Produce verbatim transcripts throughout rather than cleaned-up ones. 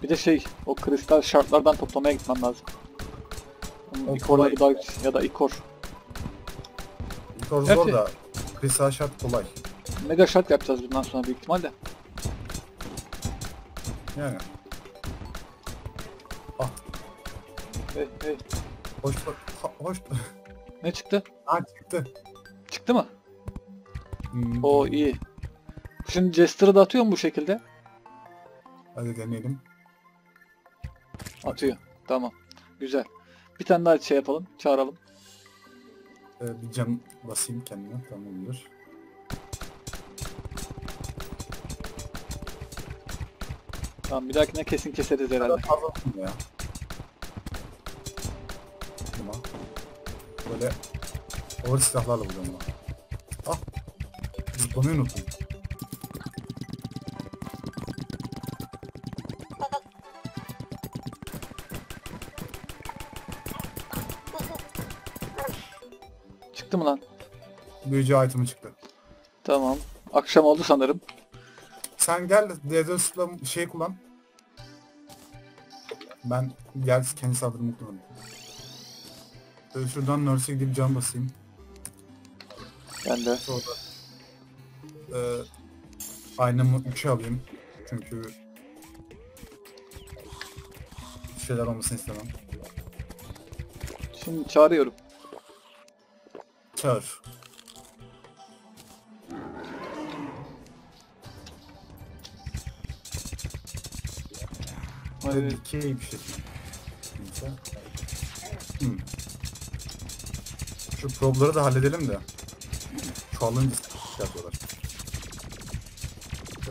Bir de şey, o kristal şartlardan toplamaya gitmem lazım. O İkor'la kolay. ya da İkor. İkor Gerçi- zor da kristal şart kolay. Mega şart yapacağız bundan sonra büyük ihtimalle. Yani. Ah, Hey hey. hoş ha, hoş. Ne çıktı? Ha çıktı. Çıktı mı? Hmm. O iyi. Şimdi Jester'ı da atıyor mu bu şekilde? Hadi deneyelim. Atıyor. Tamam. Güzel. Bir tane daha şey yapalım. Çağıralım. Ee, bir cam basayım kendime. Tamamdır. Tamam, bir dahakine kesin keseriz herhalde. Kadar fazla olsun ya. Tamam. Böyle ağır silahlarla vuracağım ona. Ah. Zıplamayı unuttum. Çıktı mı lan? Büyücü item'ı çıktı. Tamam. Akşam oldu sanırım. Sen gel Deadost'la şey kullan. Ben gel kendi saldırımı kullanayım. Böyle şuradan Nurse'e gidip can basayım. Ben de. Sonra e, aynamı üçe alayım. Çünkü şeyler olmasını istemem. Şimdi çağırıyorum. Çağır. Hadi. Hadi dikey bir şey. Neyse. Hmm. Şu probları da halledelim de. Çoğalınca şey yapıyorlar. Ee,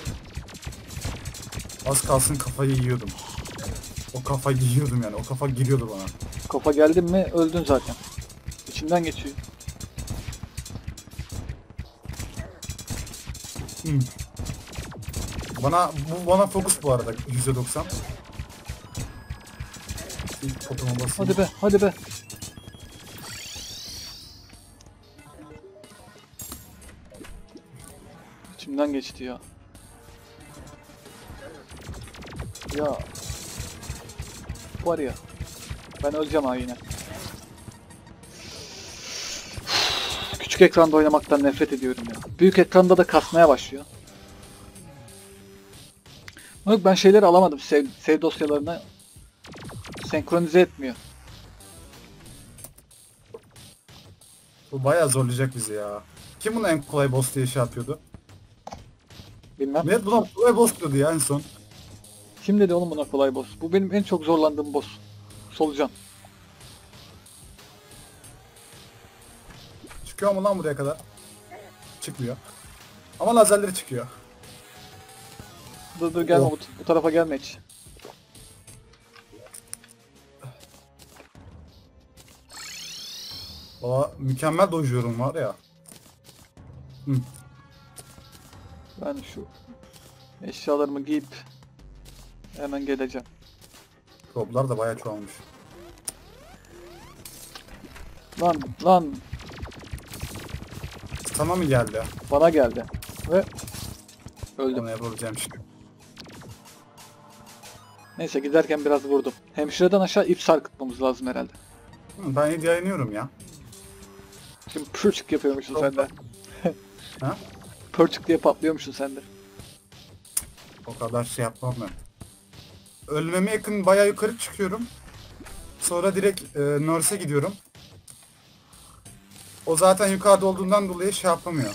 az kalsın kafayı yiyordum. O kafayı yiyordum yani. O kafa giriyordu bana. Kafa geldin mi öldün zaten. İçinden geçiyor. Hmm. Bana bu bana fokus bu arada yüzde doksan. İlk potuma basayım. Hadi be, hadi be. İçimden geçti ya. Ya. Var ya. Ben öleceğim ha yine. Küçük ekranda oynamaktan nefret ediyorum ya. Büyük ekranda da kasmaya başlıyor. Yok, ben şeyleri alamadım. Save, save dosyalarına senkronize etmiyor. Bu bayağı zorlayacak bizi ya. Kim bunu en kolay boss diye şey yapıyordu? Bilmem. Millet buna kolay boss diyordu ya en son. Kim dedi oğlum buna kolay boss? Bu benim en çok zorlandığım boss. Solucan. Çıkıyor mu lan buraya kadar? Çıkmıyor. Ama lazerleri çıkıyor. Dur dur gelme, Oh. bu, bu tarafa gelme hiç. Valla mükemmel dojuyorum var ya. Hı. Ben şu eşyalarımı giyip hemen geleceğim. Problar da bayağı çoğalmış. Lan lan Sana mı geldi? bana geldi. Ve öldüm. Onu yapabileceğim şey. Neyse, giderken biraz vurdum. Hemşireden aşağı ip sarkıtmamız lazım herhalde. Hı, ben hediye yayınlıyorum ya. Şimdi pırçık yapıyormuşsun Çok sen de. Ha? Pırçık diye patlıyormuşsun sen de. O kadar şey yapmam ben. Ölmeme yakın bayağı yukarı çıkıyorum. Sonra direkt e, Nurse'e gidiyorum. O zaten yukarıda olduğundan dolayı şey yapamıyor.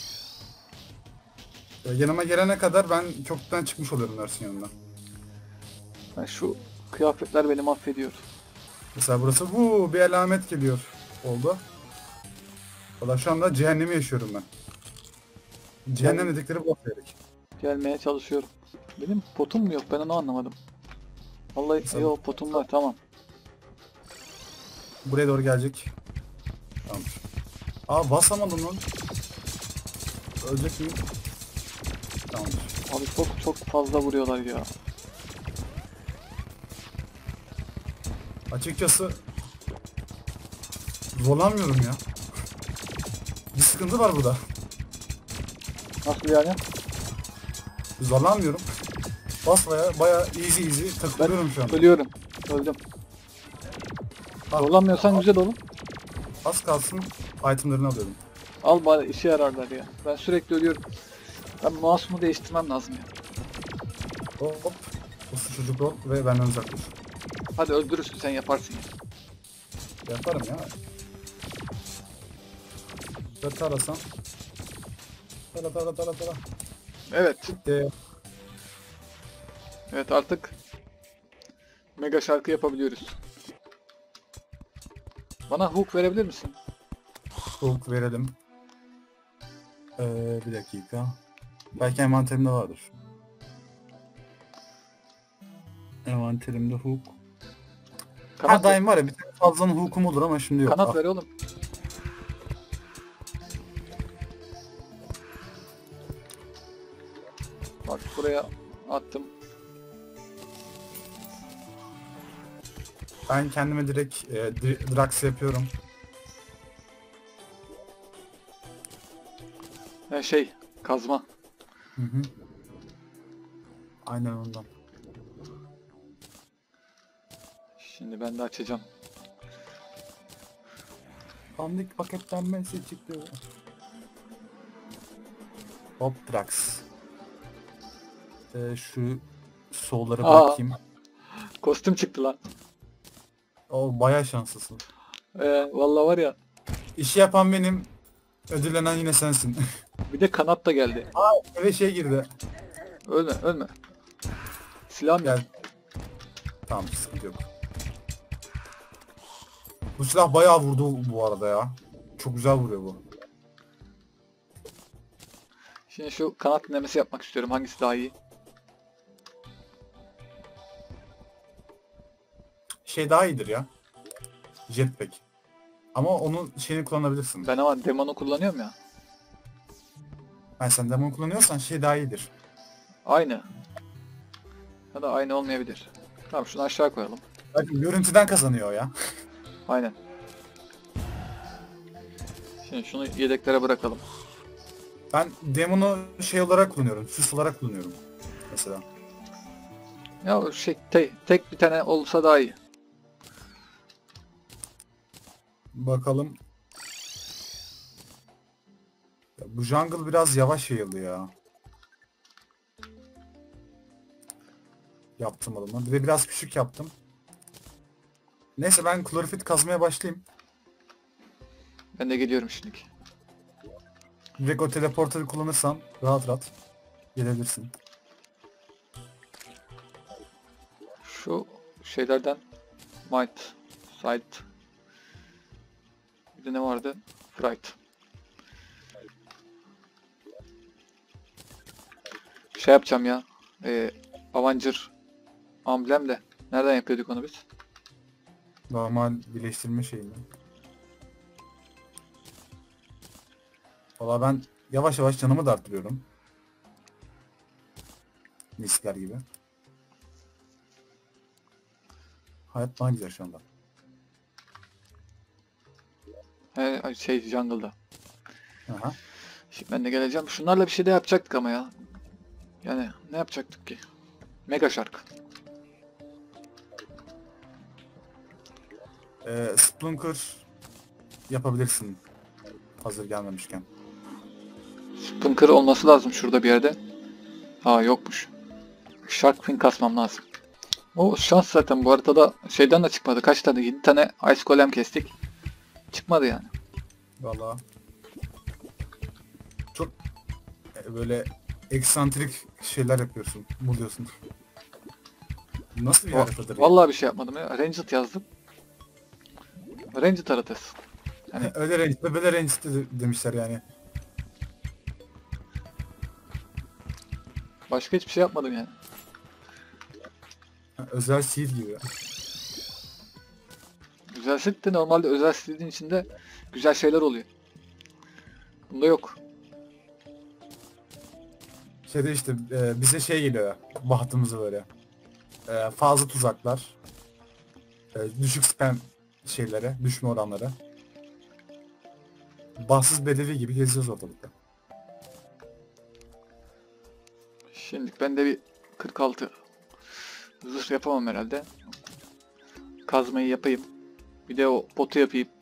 E, yanıma gelene kadar ben çoktan çıkmış oluyorum Nurse'in yanından. Ben şu kıyafetler beni mahvediyor. Mesela burası bu bir alamet geliyor oldu. Valla şu anda cehennemi yaşıyorum ben. Cehennem Yani- dedikleri bu gerek. Gelmeye çalışıyorum. Benim potum mu yok, ben onu anlamadım. Vallahi Sen- yok, potum var, tamam. Buraya doğru gelecek. Tamam. Aa basamadım lan. Ölecek miyim? Tamamdır. Abi çok çok fazla vuruyorlar ya. Açıkçası zorlanmıyorum ya. Bir sıkıntı var burada. Nasıl yani? Zorlanmıyorum. Bas baya baya easy easy takılıyorum şu an. Ölüyorum. Öldüm. Al, Zorlanmıyorsan güzel oğlum. az kalsın itemlerini alıyorum. Al bari işe yararlar ya. Ben sürekli ölüyorum. Ben mouse'umu değiştirmem lazım ya. Hop hop. Uslu çocuk ol ve benden uzak dur. Hadi öldürürsün sen yaparsın ya. Yaparım ya. Ve tarasam. Tara tara tara tara. Evet. Bitti. Evet artık mega şarkı yapabiliyoruz. Bana hook verebilir misin? Hook verelim. Ee, bir dakika. Belki envanterimde vardır. Envanterimde hook. Kanat Ha ver. daim var ya bir tane fazlanın hookum olur ama şimdi yok. Kanat Ah, ver oğlum. Bak buraya attım. ben kendime direkt e, Dr- Drax yapıyorum. Ha, şey kazma. Hı hı. Aynen ondan. Şimdi ben de açacağım. Pandik paketlenmesi çıktı. Hop Drax. Ee, şu solları Aa. bakayım. Kostüm çıktı lan. O bayağı şanslısın. Ee, vallahi var ya. İşi yapan benim. Ödüllenen yine sensin. Bir de kanat da geldi. Eve şey girdi. Ölme ölme. Silahım yok. Gel. Tamam sıkıntı yok. Bu silah bayağı vurdu bu arada ya. Çok güzel vuruyor bu. Şimdi şu kanat dinlemesi yapmak istiyorum. Hangisi daha iyi? Şey daha iyidir ya. Jetpack. Ama onun şeyini kullanabilirsin. Ben ama demonu kullanıyorum ya. Yani sen demon kullanıyorsan şey daha iyidir. Aynı. Ya da aynı olmayabilir. Tamam şunu aşağı koyalım. Belki görüntüden kazanıyor ya. Aynen. Şimdi şunu yedeklere bırakalım. Ben demonu şey olarak kullanıyorum. Süs olarak kullanıyorum. Mesela. Ya o şey te- tek bir tane olsa daha iyi. Bakalım. Ya bu jungle biraz yavaş yayıldı ya. Yaptım adamı. Bir de biraz küçük yaptım. Neyse ben klorofit kazmaya başlayayım. Ben de geliyorum şimdilik. Direkt o teleportörü kullanırsan rahat rahat gelebilirsin. Şu şeylerden Might, Sight. Bir de ne vardı? Fright. Şey yapacağım ya. E, Avenger amblem de. Nereden yapıyorduk onu biz? Normal birleştirme şeyini. Valla ben yavaş yavaş canımı da arttırıyorum. Miskler gibi. Hayat daha güzel şu anda. He, şey jungle'da. Aha. Şimdi ben de geleceğim. Şunlarla bir şey de yapacaktık ama ya. Yani ne yapacaktık ki? Mega şarkı. Ee, Splunker yapabilirsin. Hazır gelmemişken. Spınker olması lazım şurada bir yerde. Aa yokmuş. Shark Fin kasmam lazım. O şans zaten bu haritada şeyden de çıkmadı. Kaç tane? yedi tane Ice Golem kestik. Çıkmadı yani. Valla. Çok e, böyle eksantrik şeyler yapıyorsun. Buluyorsun. Nasıl bir haritadır ya? Vallahi bir şey yapmadım ya. Ranged yazdım. Ranged haritası. Hani Öyle renkte böyle renkte demişler yani. başka hiçbir şey yapmadım yani. Özel seed gibi. Güzel set de normalde özel setin içinde güzel şeyler oluyor. Bunda yok. Şeyde işte e, bize şey geliyor bahtımızı böyle. E, fazla tuzaklar. E, düşük spam şeylere, düşme oranları. Bahtsız bedeli gibi geziyoruz ortalıkta. Şimdi ben de bir kırk altı. Zırh yapamam herhalde. Kazmayı yapayım. Bir de o botu yapayım.